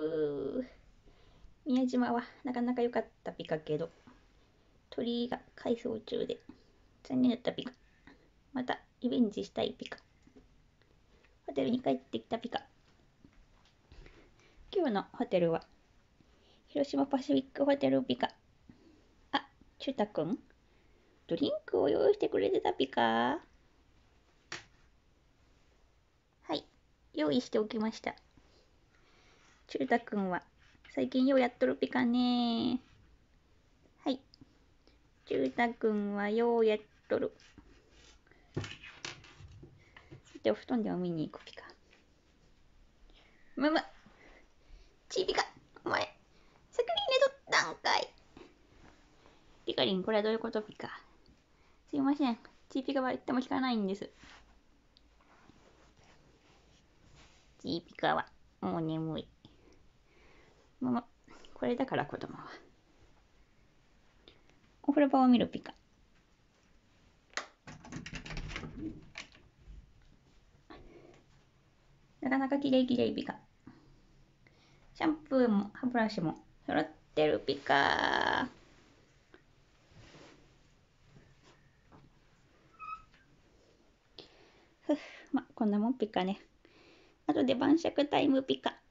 宮島はなかなか良かったピカけど、鳥居が改装中で残念だったピカ。またリベンジしたいピカ。ホテルに帰ってきたピカ。今日のホテルは広島パシフィックホテルピカ。あ、チュータくん、ドリンクを用意してくれてたピカ。はい、用意しておきました。チュータくんは最近ようやっとるピカね。はい、チュータくんはようやっとる。で、お布団でも見に行くピカ。むむ、チーピカ、お前先に寝とったんかい。ピカリン、これはどういうことピカ。すいません、チーピカは言っても聞かないんです。チーピカはもう眠い。むむ、これだから子供は。お風呂場を見るピカ。なかなかきれいきれいピカ。シャンプーも歯ブラシも揃ってるピカ。ふっ、ま、こんなもんピカね。あとで晩酌タイムピカ。